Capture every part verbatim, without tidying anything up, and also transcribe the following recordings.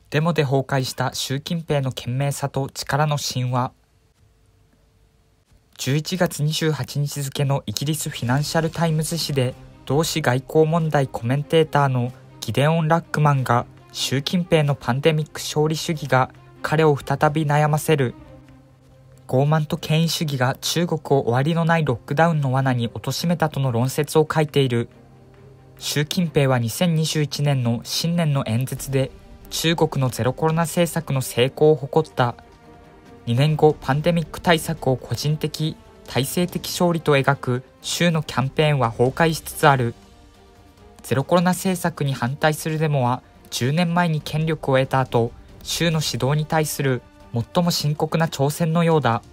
デモで崩壊した習近平の賢明さと力の神話。じゅういちがつにじゅうはちにち付のイギリスフィナンシャルタイムズ紙で、同志外交問題コメンテーターのギデオン・ラックマンが、習近平のパンデミック勝利主義が彼を再び悩ませる。傲慢と権威主義が中国を終わりのないロックダウンの罠に貶めたとの論説を書いている。習近平はにせんにじゅういちねんの新年の演説で、中国のゼロコロナ政策の成功を誇った。にねんご、パンデミック対策を個人的、体制的勝利と描く習のキャンペーンは崩壊しつつある。ゼロコロナ政策に反対するデモは、じゅうねんまえに権力を得た後、習の指導に対する最も深刻な挑戦のようだ。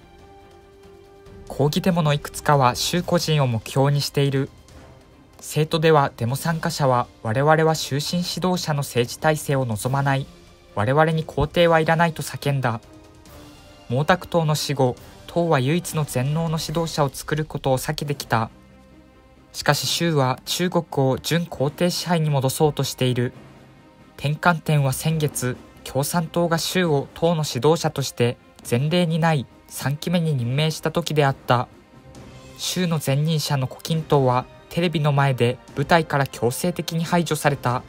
抗議デモのいくつかは習個人を目標にしている。政党ではデモ参加者は、我々は終身指導者の政治体制を望まない。我々に皇帝はいらないと叫んだ。毛沢東の死後、党は唯一の全能の指導者を作ることを避けてきた。しかし習は中国を準皇帝支配に戻そうとしている。転換点は先月、共産党が習を党の指導者として前例にないさんきめに任命した時であった。習の前任者の胡錦涛はテレビの前で舞台から強制的に排除された。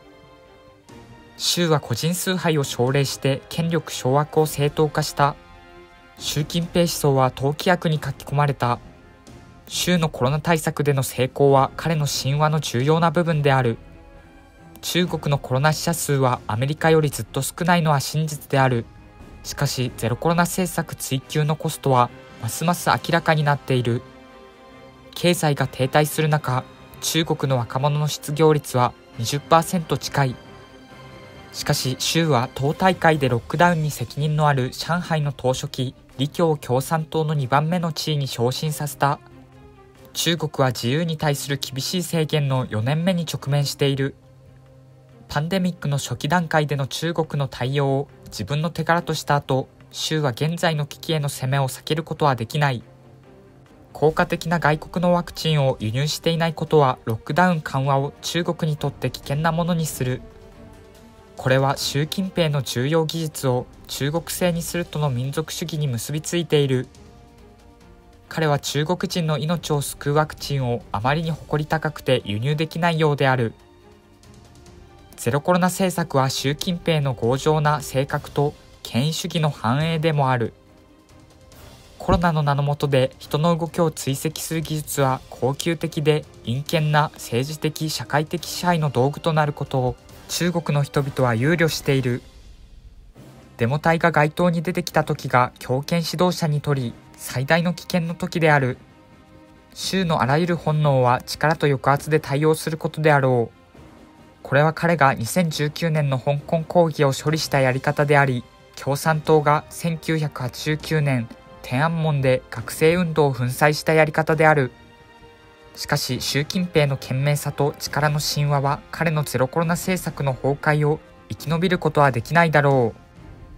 習は個人崇拝を奨励して権力掌握を正当化した。習近平思想は党規約に書き込まれた。習のコロナ対策での成功は彼の神話の重要な部分である。中国のコロナ死者数はアメリカよりずっと少ないのは真実である。しかしゼロコロナ政策追求のコストはますます明らかになっている。経済が停滞する中、中国の若者の失業率は にじゅっパーセント 近い。しかし習は党大会でロックダウンに責任のある上海の党書記李強を共産党のにばんめの地位に昇進させた。中国は自由に対する厳しい制限のよねんめに直面している。パンデミックの初期段階での中国の対応を自分の手柄とした後、習は現在の危機への攻めを避けることはできない。効果的な外国のワクチンを輸入していないことはロックダウン緩和を中国にとって危険なものにする。これは習近平の重要技術を中国製にするとの民族主義に結びついている。彼は中国人の命を救うワクチンをあまりに誇り高くて輸入できないようである。ゼロコロナ政策は習近平の強情な性格と権威主義の反映でもある。コロナの名の下で人の動きを追跡する技術は恒久的で陰険な政治的社会的支配の道具となることを中国の人々は憂慮している。デモ隊が街頭に出てきた時が強権指導者にとり最大の危険の時である。習のあらゆる本能は力と抑圧で対応することであろう。これは彼がにせんじゅうきゅうねんの香港抗議を処理したやり方であり、共産党がせんきゅうひゃくはちじゅうきゅうねん天安門で学生運動を粉砕したやり方である。しかし習近平の賢明さと力の神話は彼のゼロコロナ政策の崩壊を生き延びることはできないだろう。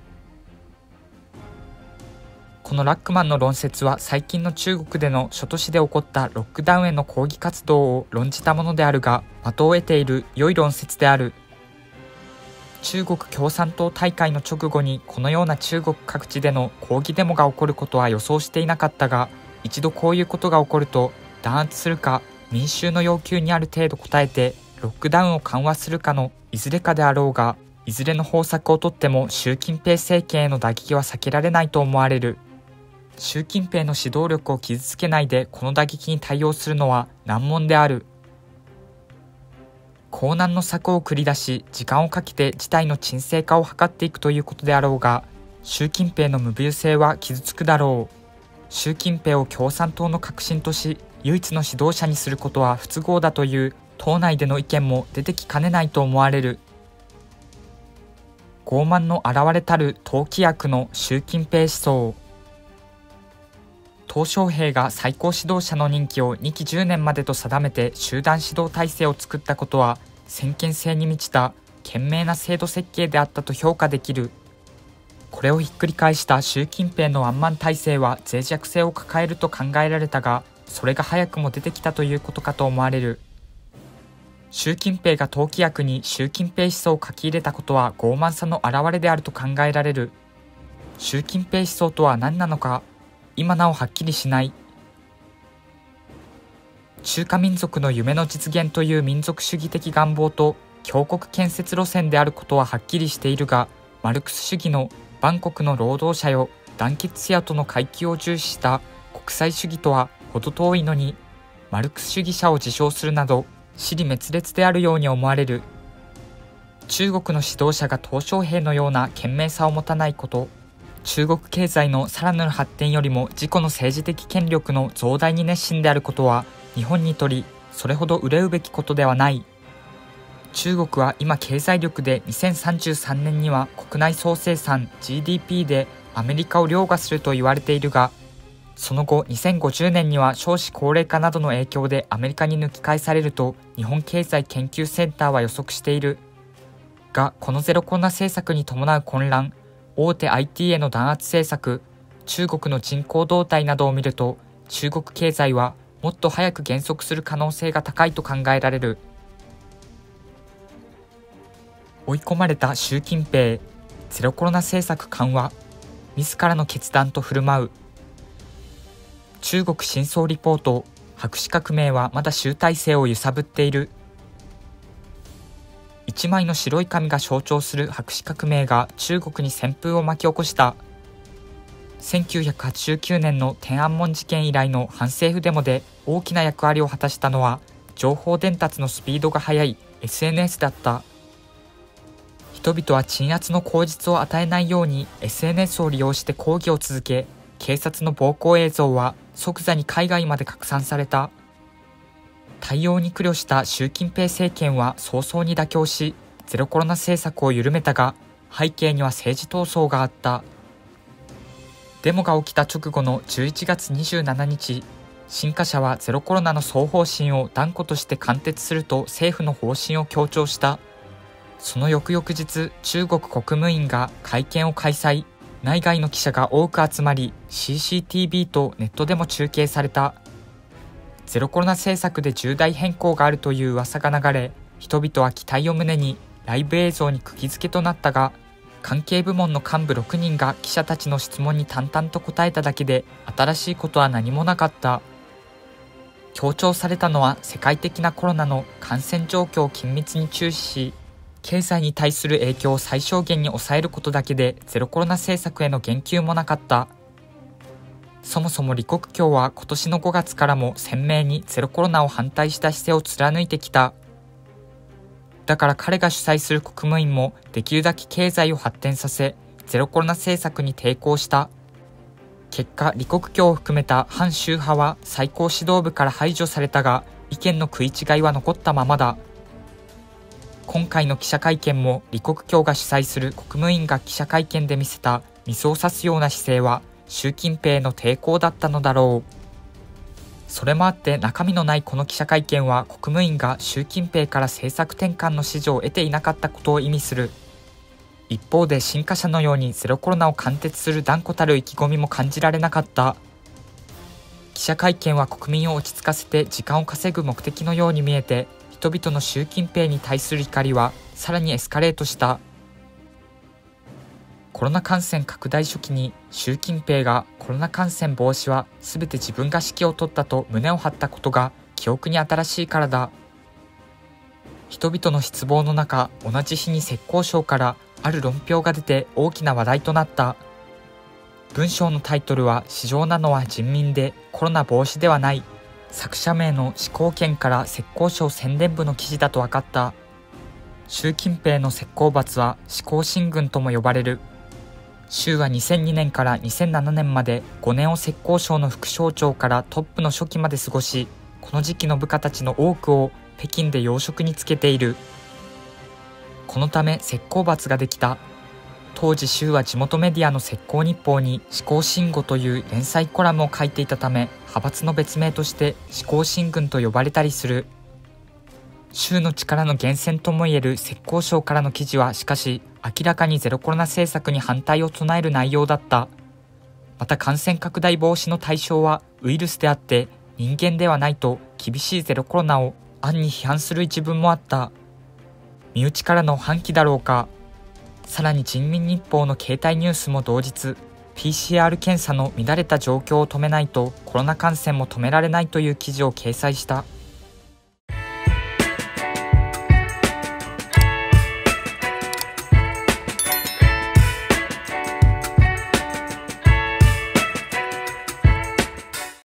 このラックマンの論説は最近の中国での諸都市で起こったロックダウンへの抗議活動を論じたものであるが、的を得ている良い論説である。中国共産党大会の直後にこのような中国各地での抗議デモが起こることは予想していなかったが、一度こういうことが起こると弾圧するか民衆の要求にある程度応えてロックダウンを緩和するかのいずれかであろうが、いずれの方策をとっても習近平政権への打撃は避けられないと思われる。習近平の指導力を傷つけないでこの打撃に対応するのは難問である。高難の策を繰り出し時間をかけて事態の沈静化を図っていくということであろうが、習近平の無病性は傷つくだろう。習近平を共産党の核心とし唯一の指導者にすることは不都合だという党内での意見も出てきかねないと思われる。傲慢の現れたる党規約の習近平思想。鄧小平が最高指導者の任期をにきじゅうねんまでと定めて集団指導体制を作ったことは先見性に満ちた賢明な制度設計であったと評価できる。これをひっくり返した習近平のワンマン体制は脆弱性を抱えると考えられたが、それが早くも出てきたということかと思われる。 習近平が党規約に習近平思想を書き入れたことは傲慢さの表れであると考えられる。習近平思想とは何なのか、今なおはっきりしない。中華民族の夢の実現という民族主義的願望と強国建設路線であることははっきりしているが、マルクス主義の万国の労働者よ団結せよとの階級を重視した国際主義とは程遠いのに、マルクス主義者を自称するなど支離滅裂であるように思われる。中国の指導者が鄧小平のような賢明さを持たないこと、中国経済のさらなる発展よりも自己の政治的権力の増大に熱心であることは日本にとりそれほど憂うべきことではない。中国は今経済力でにせんさんじゅうさんねんには国内総生産 ジーディーピー でアメリカを凌駕すると言われているが、その後にせんごじゅうねんには少子高齢化などの影響でアメリカに抜き返されると日本経済研究センターは予測している。が、このゼロコロナ政策に伴う混乱、大手 アイティー への弾圧政策、中国の人口動態などを見ると、中国経済はもっと早く減速する可能性が高いと考えられる。追い込まれた習近平、ゼロコロナ政策緩和、自らの決断と振る舞う。中国深層リポート、白紙革命はまだ集大成を揺さぶっている。一枚の白い紙が象徴する白紙革命が中国に旋風を巻き起こした。せんきゅうひゃくはちじゅうきゅうねんの天安門事件以来の反政府デモで大きな役割を果たしたのは、情報伝達のスピードが速い エスエヌエス だった。人々は鎮圧の口実を与えないように エスエヌエス を利用して抗議を続け、警察の暴行映像は即座に海外まで拡散された。対応に苦慮した習近平政権は早々に妥協し、ゼロコロナ政策を緩めたが、背景には政治闘争があった。デモが起きた直後のじゅういちがつにじゅうしちにち、新華社はゼロコロナの総方針を断固として貫徹すると政府の方針を強調した。その翌々日、中国国務院が会見を開催。内外の記者が多く集まり、シーシーティービー とネットでも中継された。ゼロコロナ政策で重大変更があるという噂が流れ、人々は期待を胸にライブ映像に釘付けとなったが、関係部門の幹部ろくにんが記者たちの質問に淡々と答えただけで新しいことは何もなかった。強調されたのは世界的なコロナの感染状況を緊密に注視し、経済に対する影響を最小限に抑えることだけでゼロコロナ政策への言及もなかった。そもそも李克強は今年のごがつからも鮮明にゼロコロナを反対した姿勢を貫いてきた。だから彼が主催する国務院もできるだけ経済を発展させ、ゼロコロナ政策に抵抗した。結果、李克強を含めた反宗派は最高指導部から排除されたが、意見の食い違いは残ったままだ。今回の記者会見も李克強が主催する国務院が記者会見で見せた水を差すような姿勢は習近平への抵抗だったのだろう。それもあって中身のないこの記者会見は国務院が習近平から政策転換の指示を得ていなかったことを意味する。一方で新華社のようにゼロコロナを貫徹する断固たる意気込みも感じられなかった。記者会見は国民を落ち着かせて時間を稼ぐ目的のように見えて、人々の習近平に対する怒りはさらにエスカレートした。コロナ感染拡大初期に習近平がコロナ感染防止は全て自分が指揮を取ったと胸を張ったことが記憶に新しいからだ。人々の失望の中、同じ日に浙江省からある論評が出て大きな話題となった。文章のタイトルは市場なのは人民でコロナ防止ではない。作者名の思考権から浙江省宣伝部の記事だと分かった。習近平の浙江閥は思考新軍とも呼ばれる。習はにせんにねんからにせんななねんまでごねんを浙江省の副省長からトップの書記まで過ごし、この時期の部下たちの多くを北京で要職につけている。このため浙江閥ができた。当時習は地元メディアの浙江日報に思考新語という連載コラムを書いていたため、派閥の別名として思考新軍と呼ばれたりする。習の力の源泉ともいえる浙江省からの記事はしかし明らかにゼロコロナ政策に反対を唱える内容だった。また感染拡大防止の対象はウイルスであって人間ではないと厳しいゼロコロナを暗に批判する一文もあった。身内からの反旗だろうか。さらに人民日報の携帯ニュースも同日、ピーシーアール 検査の乱れた状況を止めないとコロナ感染も止められないという記事を掲載した。